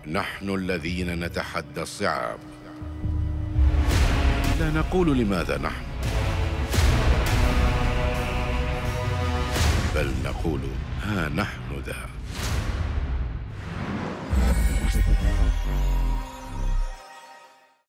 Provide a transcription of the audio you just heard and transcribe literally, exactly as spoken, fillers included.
نحن الذين نتحدى الصعاب. لا نقول لماذا نحن، بل نقول ها نحن ذا.